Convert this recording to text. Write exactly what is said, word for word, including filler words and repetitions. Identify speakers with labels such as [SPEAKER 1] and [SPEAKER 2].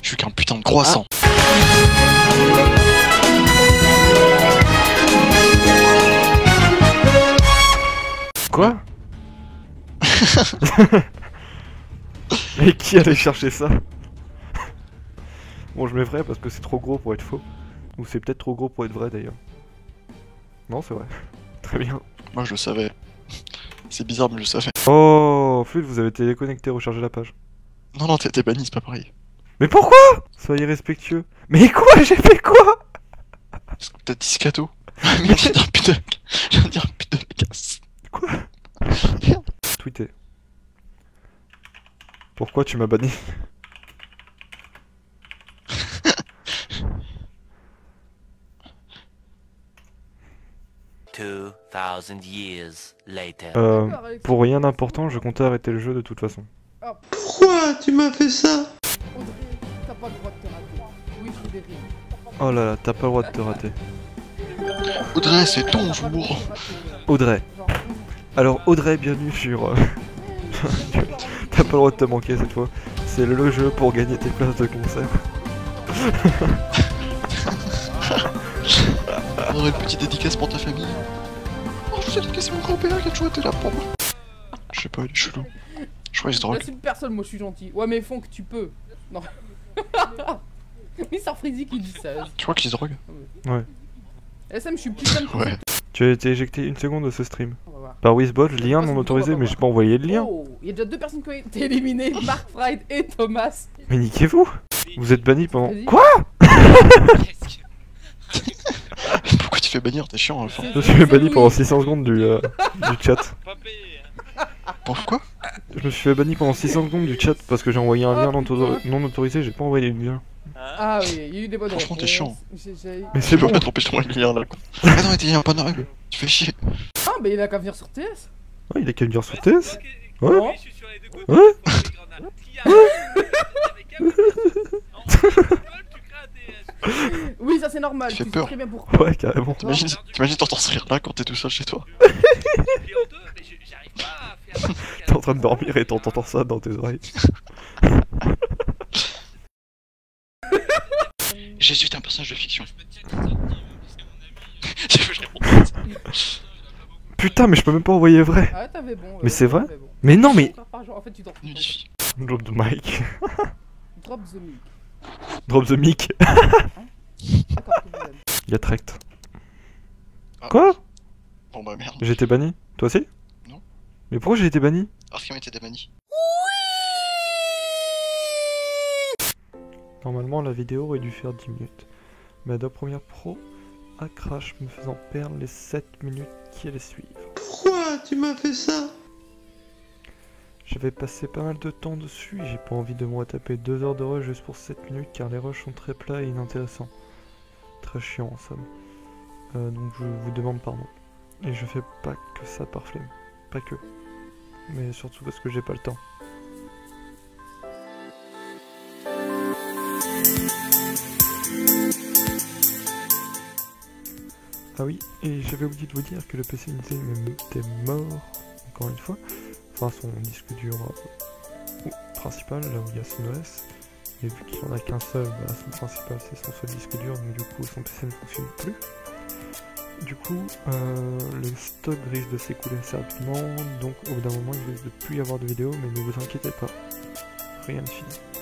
[SPEAKER 1] Je suis qu'un putain de croissant. Ah.
[SPEAKER 2] Quoi? Mais qui allait chercher ça? Bon, je mets vrai parce que c'est trop gros pour être faux. Ou c'est peut-être trop gros pour être vrai d'ailleurs. Non, c'est vrai. Très bien.
[SPEAKER 1] Moi je le savais. C'est bizarre, mais je le savais.
[SPEAKER 2] Oh, Flûte, vous avez été déconnecté, rechargez la page.
[SPEAKER 1] Non, non, t'as été banni, c'est pas pareil.
[SPEAKER 2] Mais pourquoi? Soyez respectueux. Mais quoi? J'ai fait quoi?
[SPEAKER 1] Parce que t'as dit scato. Mais j'ai dit un putain de... J'ai dit un putain de casse.
[SPEAKER 2] Quoi? Tweeter. Pourquoi tu m'as banni?
[SPEAKER 3] two thousand years later.
[SPEAKER 2] Euh, pour rien d'important, je comptais arrêter le jeu de toute façon.
[SPEAKER 4] Pourquoi tu m'as fait ça?
[SPEAKER 5] Audrey, t'as pas le droit de te rater. Oui, Frédéric.
[SPEAKER 2] Oh là là, t'as pas le droit de te rater.
[SPEAKER 1] Audrey, c'est ton jour.
[SPEAKER 2] Audrey. Alors Audrey, bienvenue sur... Euh... t'as pas le droit de te manquer cette fois. C'est le jeu pour gagner tes places de concert.
[SPEAKER 1] On aurait une petite dédicace pour ta famille. Oh, je vous ai dit que c'est mon grand-père qui a toujours été là pour moi. Je sais pas, il est chelou. Je crois qu'il se drogue.
[SPEAKER 5] C'est personne, moi je suis gentil. Ouais, mais Fonk, tu peux. Non. Oui, c'est Freezy qui dit ça.
[SPEAKER 1] Tu crois qu'il se drogue?
[SPEAKER 2] Ouais.
[SPEAKER 5] S M, je suis putain de...
[SPEAKER 1] Ouais.
[SPEAKER 2] Tu as été éjecté une seconde de ce stream. Par Wizbot, lien non autorisé, mais j'ai pas envoyé le lien.
[SPEAKER 5] Oh, il y a déjà deux personnes qui ont été éliminées, Mark Fried et Thomas.
[SPEAKER 2] Mais niquez-vous! Vous êtes banni pendant... Quoi?
[SPEAKER 1] Pourquoi tu fais bannir? T'es chiant, enfin.
[SPEAKER 2] Je me suis fait banni pendant six cents secondes du, euh, du chat.
[SPEAKER 1] Pourquoi?
[SPEAKER 2] Je me suis fait banni pendant six cents secondes du chat parce que j'ai envoyé un lien non, non autorisé, j'ai pas envoyé le lien.
[SPEAKER 5] Ah oui, il y a eu des bonnes
[SPEAKER 1] Franchement, t'es chiant.
[SPEAKER 2] Mais c'est bon.
[SPEAKER 1] Tu peux pas t'empêcher de envoyer le lien là. Ah non, mais t'es un pas normal. Tu fais chier.
[SPEAKER 5] Ah, mais il a qu'à venir sur T S.
[SPEAKER 2] Ouais, il a qu'à venir sur T S. Ouais.
[SPEAKER 5] Ouais. Oui, ça c'est normal.
[SPEAKER 1] Tu fais
[SPEAKER 5] sais
[SPEAKER 1] peur.
[SPEAKER 5] très bien pourquoi.
[SPEAKER 2] Ouais, carrément.
[SPEAKER 1] T'imagines t'entends ce rire là quand t'es tout seul chez toi.
[SPEAKER 2] T'es en train de dormir et t'entends ça dans tes oreilles.
[SPEAKER 1] Jésus est un personnage de fiction.
[SPEAKER 2] Putain, mais je peux même pas envoyer vrai.
[SPEAKER 5] Ah, t'avais bon.
[SPEAKER 2] Mais c'est vrai? Mais non, mais...
[SPEAKER 5] En fait, tu t'en
[SPEAKER 1] Nudifie.
[SPEAKER 2] Drop the mic.
[SPEAKER 5] Drop the mic.
[SPEAKER 2] Drop the mic. Y'a Trect. Quoi?
[SPEAKER 1] Bon bah merde.
[SPEAKER 2] J'ai été banni? Toi aussi?
[SPEAKER 1] Non.
[SPEAKER 2] Mais pourquoi j'ai été banni?
[SPEAKER 1] Arkham était débanni.
[SPEAKER 2] Normalement la vidéo aurait dû faire dix minutes. Mais Adobe Premiere Pro a crash me faisant perdre les sept minutes qui allaient suivre.
[SPEAKER 4] Pourquoi tu m'as fait ça?
[SPEAKER 2] J'avais passé pas mal de temps dessus et j'ai pas envie de me retaper deux heures de rush juste pour sept minutes car les rushs sont très plats et inintéressants. Très chiant en somme. Euh, donc je vous demande pardon. Et je fais pas que ça par flemme. Pas que. Mais surtout parce que j'ai pas le temps. Ah oui, et j'avais oublié de vous dire que le P C Intel était mort, encore une fois. Enfin son disque dur euh, principal, là où il y a son O S. Et vu qu'il en a qu'un seul, bah, son principal c'est son seul disque dur, donc du coup son P C ne fonctionne plus. Du coup, euh, le stock risque de s'écouler assez rapidement, donc au bout d'un moment il risque de plus y avoir de vidéos, mais ne vous inquiétez pas, rien n'est fini.